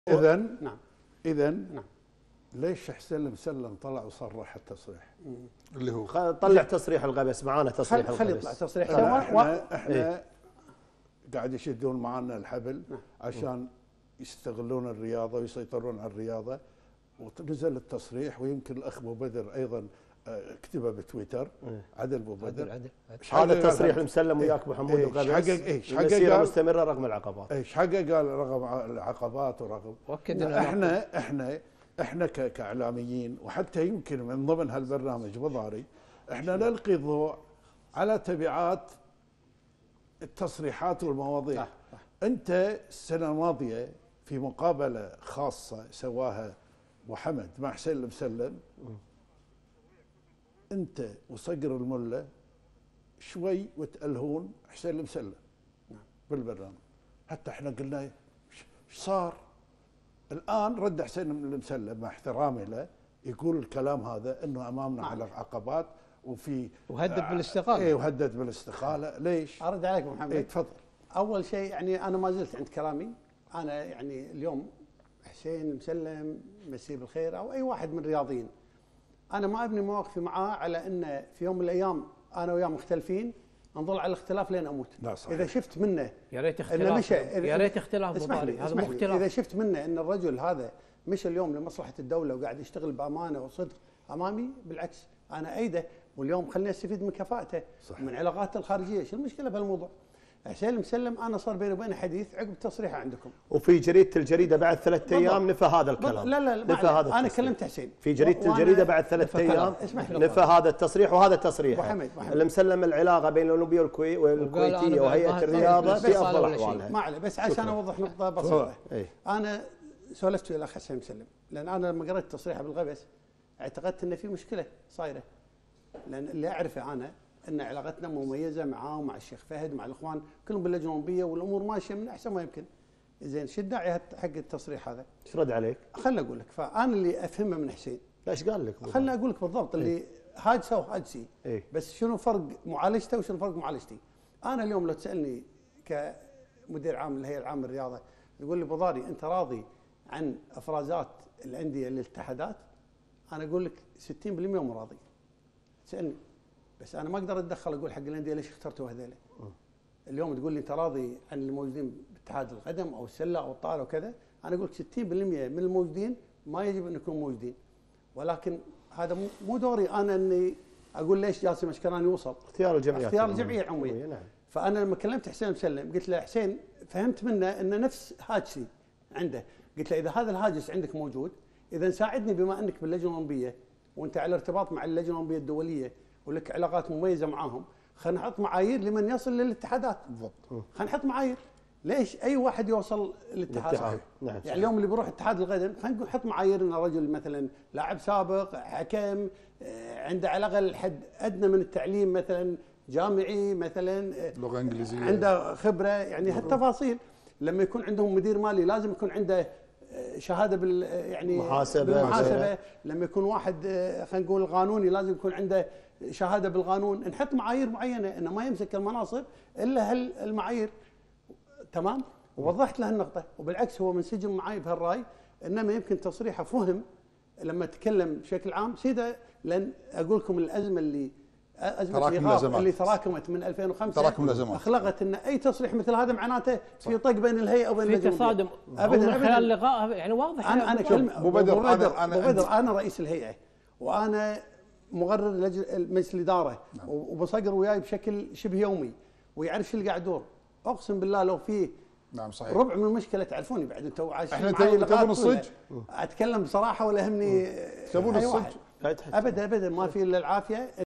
نعم. نعم. ليش حسين المسلم طلع وصرح التصريح؟ اللي هو طلع تصريح الغبس، معانا تصريح الغبس. خلي يطلع تصريح. احنا قاعد يشدون معنا الحبل عشان يستغلون الرياضه ويسيطرون على الرياضه، ونزل التصريح، ويمكن الاخ ابو بدر ايضا كتبه بتويتر. عدل ابو بدر هذا التصريح المسلم وياك ابو حمود وغبس. ايش حقق؟ المسيره مستمره رغم العقبات. ايش حقق؟ قال رغم العقبات ورغم احنا كاعلاميين، وحتى يمكن من ضمن هالبرنامج بضاري احنا نلقي الضوء على تبعات التصريحات والمواضيع. انت السنه الماضيه في مقابله خاصه سواها ابو حمد مع حسين المسلم، انت وصقر المله شوي وتألهون حسين المسلم بالبرنامج. حتى احنا قلنا ايش صار؟ الان رد حسين المسلم مع احترامي له يقول الكلام هذا انه امامنا على عقبات وفي وهدد بالاستقاله. اي وهدد بالاستقاله. ليش؟ ارد عليك ابو محمد. تفضل. اول شيء يعني انا ما زلت عند كلامي. انا يعني اليوم حسين المسلم مسيه بالخير او اي واحد من الرياضيين، انا ما ابني مواقفي معاه على انه في يوم من الايام انا وياه مختلفين نظل على الاختلاف لين اموت. لا صحيح. اذا شفت منه يا ريت اختلاف، يا ريت اختلاف ضباري، هذا مو اختلاف. اذا شفت منه ان الرجل هذا مش اليوم لمصلحه الدوله وقاعد يشتغل بامانه وصدق امامي، بالعكس انا ايده، واليوم خليني استفيد من كفاءته ومن علاقاته الخارجيه. شو المشكله بهالموضوع؟ حسين المسلم انا صار بيني وبينه حديث عقب تصريحه عندكم، وفي جريده الجريده بعد 3 ايام نفى هذا الكلام. لا نفى هذا انا كلمت حسين في جريده الجريده بعد 3 ايام نفى هذا التصريح، وهذا التصريح اللي مسلم العلاقه بين الاولمبيه والكويتيه وهيئه الرياضه في افضل احوالها. ما عليه، بس عشان اوضح نقطه بسيطه. انا سولفت ويا الاخ حسين المسلم، لان انا لما قرأت تصريحه بالغبس اعتقدت ان في مشكله صايره، لان اللي اعرفه انا ان علاقتنا مميزه معاه ومع الشيخ فهد ومع الاخوان كلهم باللجنه الاولمبيه، والامور ماشيه من احسن ما يمكن. زين شو الداعي حق التصريح هذا؟ ايش رد عليك؟ خلني اقول لك. فانا اللي افهمه من حسين، لا ايش قال لك؟ خلني اقول لك بالضبط اللي هاجسه وهاجسي. بس شنو فرق معالجته وشنو فرق معالجتي؟ انا اليوم لو تسالني كمدير عام للهيئه العامه للرياضه، تقول لي ابو ضاري انت راضي عن افرازات الانديه للاتحادات؟ انا اقول لك 60% مو راضي. تسالني، بس انا ما اقدر اتدخل اقول حق الانديه ليش اخترتوا هذيله. اليوم تقول لي انت راضي عن الموجودين باتحاد القدم او السله او الطائره وكذا، انا اقول لك 60% من الموجودين ما يجب ان يكونوا موجودين، ولكن هذا مو دوري انا اني اقول ليش جاسم اشكراني وصل. اختيار الجمعيه، اختيار الجمعيه العموميه. نعم. فانا لما كلمت حسين المسلم قلت له حسين، فهمت منه انه نفس هاجسي عنده، قلت له اذا هذا الهاجس عندك موجود، اذا ساعدني بما انك باللجنه الاولمبيه وانت على ارتباط مع اللجنه الاولمبيه الدوليه ولك علاقات مميزه معاهم، خلينا نحط معايير لمن يصل للاتحادات. بالضبط. خلينا نحط معايير. ليش اي واحد يوصل للاتحاد؟ صحيح. نعم. يعني اليوم اللي بيروح اتحاد القدم خلينا نحط معايير ان رجل مثلا لاعب سابق، حكم، عنده على الاقل حد ادنى من التعليم، مثلا جامعي، مثلا لغه انجليزيه، عنده خبره، يعني هالتفاصيل. لما يكون عندهم مدير مالي لازم يكون عنده شهاده يعني بالمحاسبه. لما يكون واحد خلينا نقول قانوني لازم يكون عنده شهاده بالقانون. نحط معايير معينه انه ما يمسك المناصب الا هالمعايير. تمام. ووضحت له النقطه، وبالعكس هو منسجم معي بهالراي، انما يمكن تصريحه فهم لما تكلم بشكل عام سيده. لان اقول لكم الازمه اللي اللي تراكمت من 2005 اخلقت ان اي تصريح مثل هذا معناته في طق بين الهيئه وبين اللجنه، في تصادم ابدا. خلال اللقاء يعني واضح. انا كلمه ابو بدر انا رئيس الهيئه وانا مقرر مجلس الاداره، وبصقر وياي بشكل شبه يومي ويعرف شو اللي قاعد يدور. اقسم بالله لو فيه نعم صحيح ربع من المشكله تعرفوني بعد انتم عايشين احنا تبون الصج؟ اتكلم بصراحه ولا يهمني تبون الصج؟ ابدا ما في الا العافيه.